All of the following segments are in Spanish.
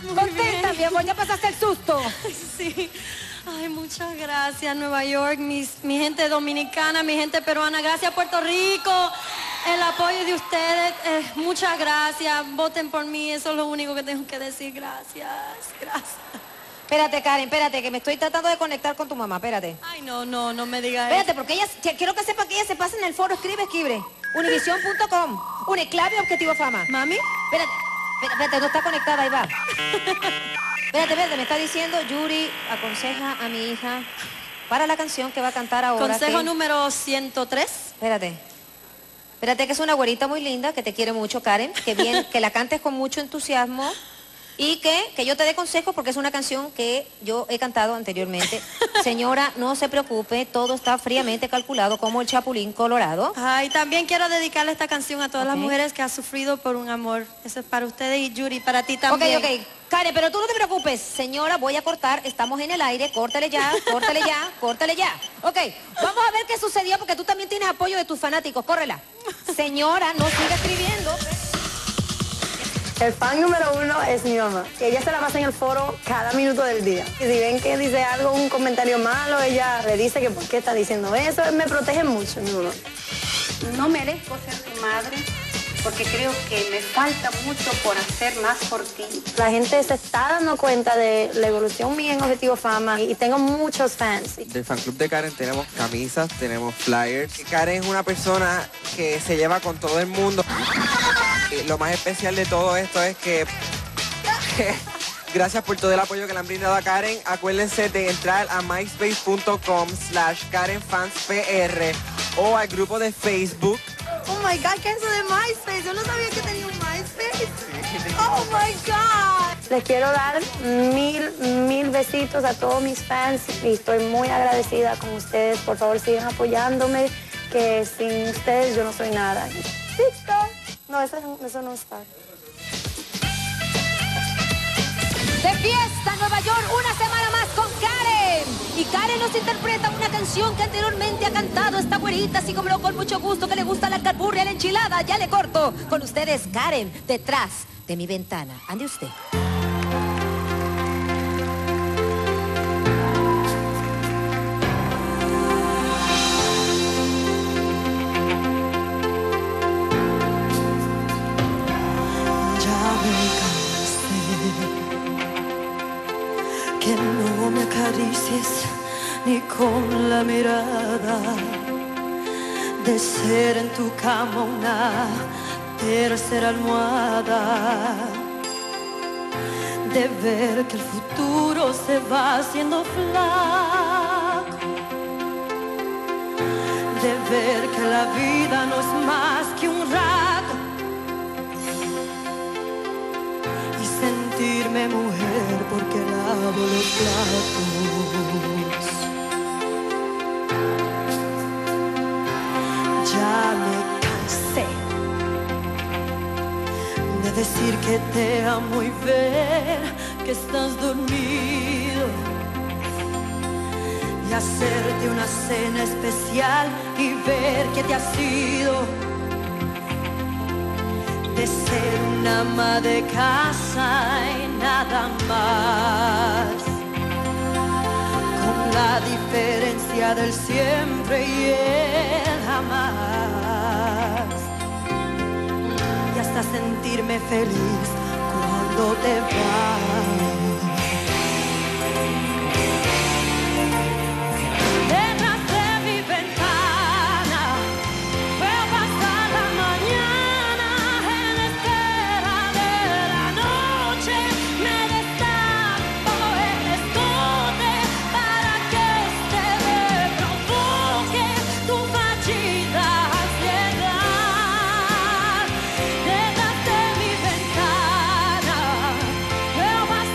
Contenta, mi amor, ya pasaste el susto. Sí. Ay, muchas gracias, Nueva York, mi gente dominicana, mi gente peruana. Gracias, Puerto Rico. El apoyo de ustedes. Muchas gracias. Voten por mí. Eso es lo único que tengo que decir. Gracias. Gracias. Espérate, Karen, espérate, que me estoy tratando de conectar con tu mamá. Espérate. Ay, no me digas Espérate, eso. porque ella, quiero que sepa que ella se pasa en el foro. Escribe. Univision.com. Uniclave Objetivo Fama. ¿Mami? Espérate, no está conectada, ahí va. Espérate, me está diciendo, Yuri aconseja a mi hija para la canción que va a cantar ahora. Consejo número 103. Espérate, que es una güerita muy linda, que te quiere mucho, Karen, que la cantes con mucho entusiasmo y que yo te dé consejos porque es una canción que yo he cantado anteriormente. Señora, no se preocupe, todo está fríamente calculado como el Chapulín Colorado. Ay, también quiero dedicarle esta canción a todas las mujeres que han sufrido por un amor. Eso es para ustedes y Yuri, para ti también. Ok. Karen, pero tú no te preocupes. Señora, voy a cortar, estamos en el aire, córtale ya. Ok, vamos a ver qué sucedió porque tú también tienes apoyo de tus fanáticos, córrela. Señora, no siga escribiendo. El fan número 1 es mi mamá. Ella se la pasa en el foro cada minuto del día. Y si ven que dice algo, un comentario malo, ella le dice que por qué está diciendo eso. Me protege mucho, mi mamá. No merezco ser tu madre porque creo que me falta mucho por hacer más por ti. La gente se está dando cuenta de la evolución mía en Objetivo Fama y tengo muchos fans. Del fan club de Karen tenemos camisas, tenemos flyers. Karen es una persona que se lleva con todo el mundo. Y lo más especial de todo esto es que gracias por todo el apoyo que le han brindado a Karen. Acuérdense de entrar a myspace.com/KarenFansPR o al grupo de Facebook. Oh my God, ¿qué es eso de MySpace? Yo no sabía que tenía un MySpace. Oh my God. Les quiero dar mil besitos a todos mis fans y estoy muy agradecida con ustedes. Por favor, sigan apoyándome, que sin ustedes yo no soy nada. ¿Listo? No, eso no está. De fiesta en Nueva York, una semana más con Karen. Y Karen nos interpreta una canción que anteriormente ha cantado esta güerita, así como con mucho gusto, que le gusta la alcapurria, la enchilada. Ya le corto. Con ustedes, Karen, detrás de mi ventana. Ande usted. Que no me acaricies ni con la mirada, de ser en tu cama una tercera almohada, de ver que el futuro se va haciendo flaco, de ver que la vida no es más que un rato y sentirme mujer porque lavo los platos. Ya me cansé de decir que te amo y ver que estás dormido y hacerte una cena especial y ver que te has ido, de ser una ama de casa y nada más, con la diferencia del siempre y el jamás, y hasta sentirme feliz cuando te vas. Detrás de mi ventana veo pasar la mañana, en espera de la noche me destapo el escote para que este me provoque tu fallida ansiedad. Detrás de mi ventana veo pasar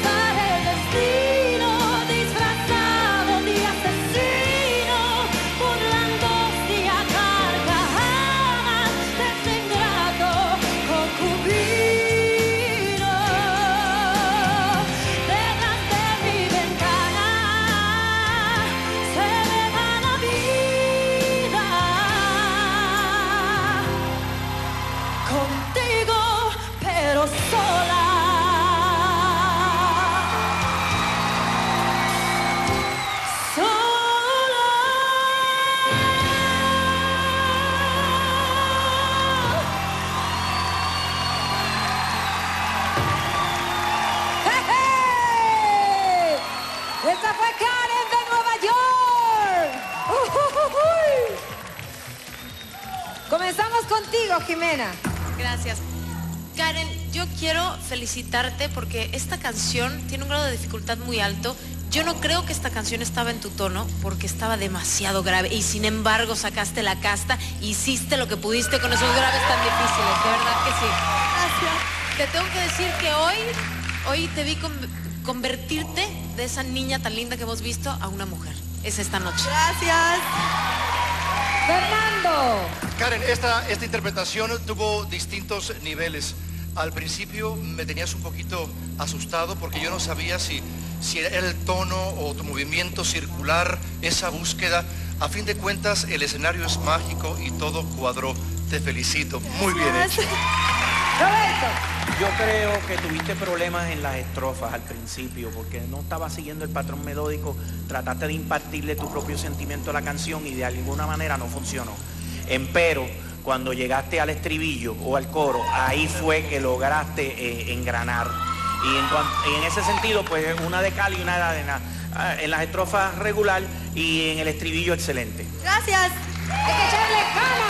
Comenzamos contigo, Jimena. Gracias. Karen, yo quiero felicitarte porque esta canción tiene un grado de dificultad muy alto. Yo no creo que esta canción estaba en tu tono porque estaba demasiado grave y sin embargo sacaste la casta, hiciste lo que pudiste con esos graves tan difíciles, de verdad que sí. Gracias. Te tengo que decir que hoy te vi convertirte de esa niña tan linda que hemos visto a una mujer. Es esta noche. Gracias. Fernando. Karen, esta interpretación tuvo distintos niveles. Al principio me tenías un poquito asustado porque yo no sabía si era el tono o tu movimiento circular, esa búsqueda. A fin de cuentas, el escenario es mágico y todo cuadró. Te felicito. Muy bien hecho. Roberto. Yo creo que tuviste problemas en las estrofas al principio porque no estabas siguiendo el patrón melódico, trataste de impartirle tu propio sentimiento a la canción y de alguna manera no funcionó. Empero, cuando llegaste al estribillo o al coro, ahí fue que lograste engranar. Y en ese sentido, pues una de cal y una de arena. En las estrofas regular y en el estribillo excelente. Gracias. Hay que echarle ganas.